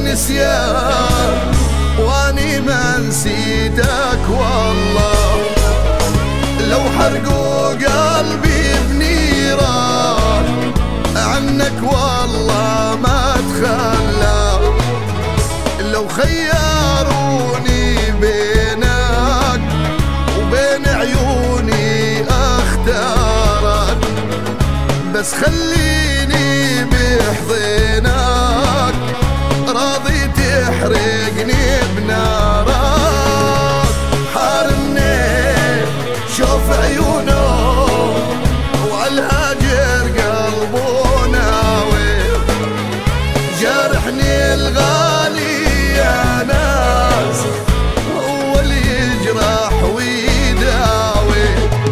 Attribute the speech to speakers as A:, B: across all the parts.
A: النسيان واني ما نسيتك والله. لو حرقوا قلبي بنيران عنك والله ما اتخلى. لو خيروني بينك وبين عيوني اختارك، بس خليني بحضنك راضي تحرقني بنارك. حارمني شوف عيونه وعالهاجر قلبه ناوي. جارحني الغالي يا ناس هو اللي يجرح ويداوي.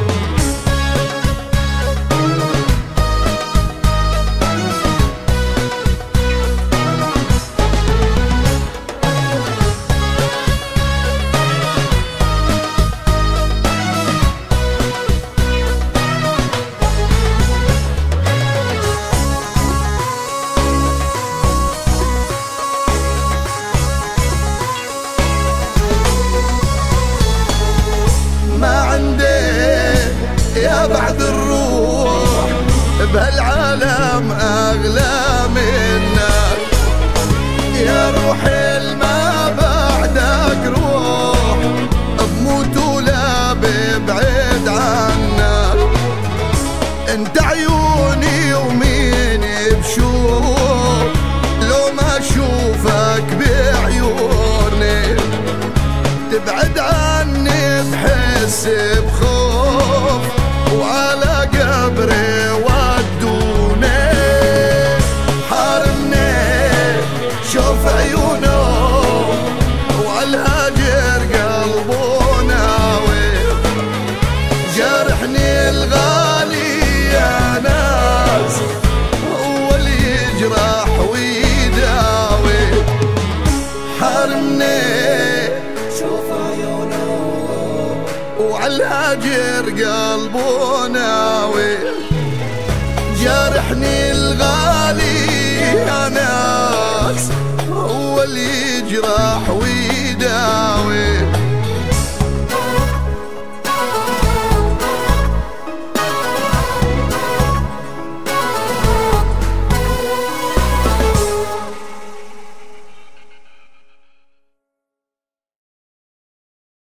A: يا بعد الروح بهالعالم أغلى منك. يا روحي ما بعدك روح بموت ولا ببعد عنك. انت عيوني وميني بشوف لو ما اشوفك بعيوني. تبعد عني بحس بخوف وعلى قبري ودوني. حارمني شوف عيونه وعالهاجر قلبه ناوي. جارحني الغالي يا ناس هو اللي يجرح ويداوي. حارمني وعالهاجر قلبه ناوي. جارحني الغالي يا ناس هو اللي يجرح ويداوي.